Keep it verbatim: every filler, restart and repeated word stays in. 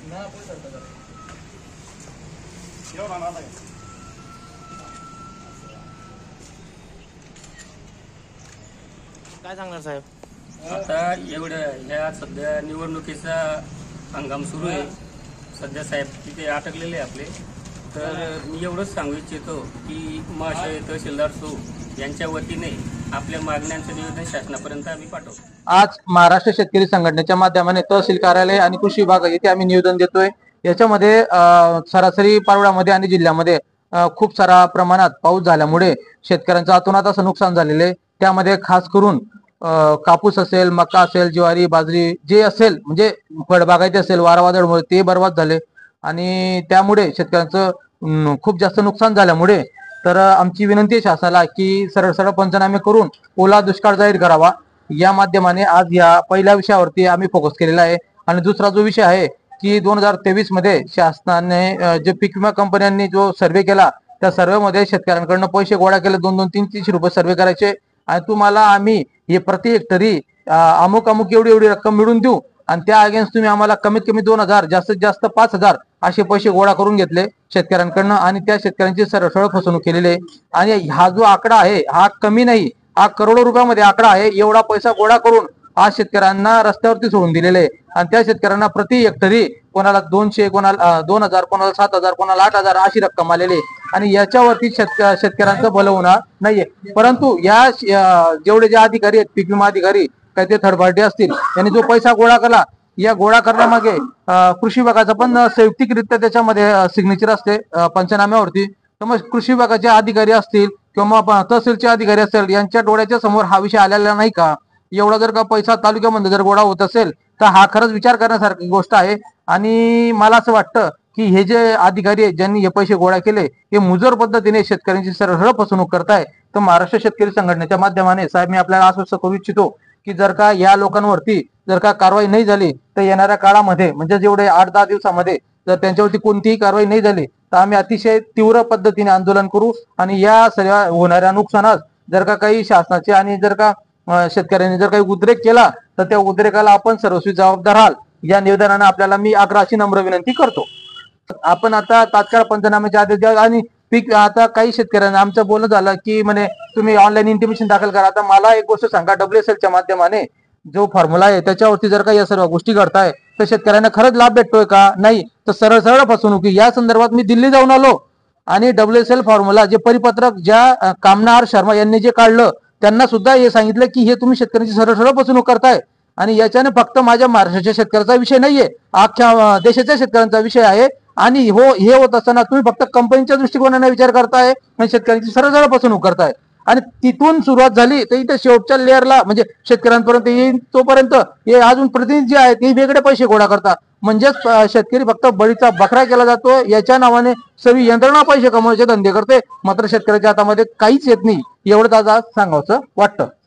काय सांगणार साहेब? आता एवढं ह्या सध्या निवडणुकीचा हंगाम सुरू आहे. सध्या साहेब तिथे अटकलेले आपले. तर मी एवढंच सांगू इच्छितो की महाशय तहसीलदार सो यांच्या वतीने आपल्या मागण्यांचं निवेदन शासनापर्यंत आम्ही पाठवतो. आज महाराष्ट्र शेतकरी संघटनेच्या माध्यमाने तहसील कार्यालय आणि कृषी विभाग येथे आम्ही निवेदन देतोय. याच्यामध्ये सरासरी पारोळ्यामध्ये आणि जिल्ह्यामध्ये खूप सारा प्रमाणात पाऊस झाल्यामुळे शेतकऱ्यांचं अतोनात असं नुकसान झालेलं आहे. त्यामध्ये खास करून कापूस असेल, मका असेल, ज्वारी, बाजरी जे असेल म्हणजे फळबागायती असेल, वारा वादळमुळे ते बर्बाद झाले आणि त्यामुळे शेतकऱ्यांचं खूप जास्त नुकसान झाल्यामुळे तर आमची विनंती आहे शासनाला की सरळ सरळ पंचनामे करून ओला दुष्काळ जाहीर करावा. या माध्यमाने आज या पहिल्या विषयावरती आम्ही फोकस केलेला आहे. आणि दुसरा जो विषय आहे की दोन हजार तेवीस मध्ये शासनाने जे पीक विमा कंपन्यांनी जो सर्वे केला त्या सर्वेमध्ये शेतकऱ्यांकडनं पैसे गोळा केले. दोन दोन तीन तीनशे रुपये सर्वे करायचे आणि तुम्हाला आम्ही हे प्रति हेक्टरी अमुक अमुक एवढी एवढी रक्कम मिळून देऊ आणि त्या अगेन्स्ट तुम्ही आम्हाला कमीत कमी दोन हजार जास्तीत जास्त पाच हजार असे पैसे गोळा करून घेतले शेतकऱ्यांकडनं आणि त्या शेतकऱ्यांची सरळ सरळ फसवणूक केलेली आहे. आणि हा जो आकडा आहे हा कमी नाही, हा करोडो रुपयामध्ये आकडा आहे. एवढा पैसा गोळा करून आज शेतकऱ्यांना रस्त्यावरती सोडून दिलेले आहे आणि त्या शेतकऱ्यांना प्रति हेक्टरी कोणाला दोनशे, कोणाला दोन हजार, कोणाला सात हजार, कोणाला आठ हजार अशी रक्कम आलेली आणि याच्यावरती शेतक शेतकऱ्यांचं भलं होणार नाहीये. परंतु या जेवढे जे अधिकारी आहेत, पीक विमा अधिकारी काही ते थर्ड पार्टी असतील, यांनी जो पैसा गोळा केला या गोळा करण्यामागे कृषी विभागाचा पण संयुक्तिकरित्या त्याच्यामध्ये सिग्नेचर असते पंचनाम्यावरती. तर मग कृषी विभागाचे अधिकारी असतील किंवा तहसीलचे अधिकारी असतील यांच्या डोळ्याच्या समोर हा विषय आलेला नाही का? एवढा जर का पैसा तालुक्यामध्ये जर गोळा होत असेल तर हा खरंच विचार करण्यासारखी गोष्ट आहे. आणि मला असं वाटतं की हे जे अधिकारी आहेत ज्यांनी हे पैसे गोळा केले हे मुजोर पद्धतीने शेतकऱ्यांची सरळ फसवणूक करताय. तर महाराष्ट्र शेतकरी संघटनेच्या माध्यमाने साहेब मी आपल्याला आश्वस्त करू इच्छितो की जर का या लोकांवरती जर का कारवाई नाही झाली तर येणाऱ्या काळामध्ये म्हणजे जेवढे आठ दहा दिवसामध्ये जर त्यांच्यावरती कोणतीही कारवाई नाही झाली तर आम्ही अतिशय तीव्र पद्धतीने आंदोलन करू आणि या सगळ्या होणाऱ्या नुकसानात जर का काही शासनाचे आणि जर का शेतकऱ्यांनी जर काही उद्रेक केला तर त्या उद्रेकाला आपण सर्वस्वी जबाबदार राहाल या निवेदनाने आपल्याला मी आग्रहाची नम्र विनंती करतो. आपण आता तात्काळ पंचनाम्याचे आदेश द्या आणि पीक आता काही शेतकऱ्यांना आमचं बोलणं झालं की म्हणे तुम्ही ऑनलाईन इंटिमेशन दाखल करा. आता मला एक गोष्ट सांगा, डब्ल्यू एस एल च्या माध्यमाने जो फॉर्म्युला आहे त्याच्यावरती जर का या सर्व गोष्टी घडताय तर शेतकऱ्यांना खरंच लाभ भेटतोय का? नाही. तर सरळ सरळ फसवणूक या संदर्भात मी दिल्ली जाऊन आलो आणि डब्ल्यू एस एल फॉर्म्युला जे परिपत्रक ज्या कामनार शर्मा यांनी जे काढलं त्यांना सुद्धा हे सांगितलं की हे तुम्ही शेतकऱ्यांची सरळ सरळ फसवणूक करताय आणि याच्याने फक्त माझ्या महाराष्ट्राच्या शेतकऱ्याचा विषय नाहीये, अख्ख्या देशाच्या शेतकऱ्यांचा विषय आहे. आणि हो हे होत असताना तुम्ही फक्त कंपनीच्या दृष्टिकोनाने विचार करताय आणि शेतकऱ्यांची सरळ सरळ फसवणूक करताय. आणि तिथून सुरुवात झाली तर इथे शेवटच्या लेअरला म्हणजे शेतकऱ्यांपर्यंत येईल तोपर्यंत हे अजून प्रतिनिधी जे आहेत ते वेगळे पैसे गोळा करतात. म्हणजेच शेतकरी फक्त बळीचा बकरा केला जातो. याच्या नावाने सगळी यंत्रणा पैसे कमवायचे धंदे करते, मात्र शेतकऱ्याच्या हातामध्ये काहीच येत नाही. एवढंच आज सांगावंसं वाटतं.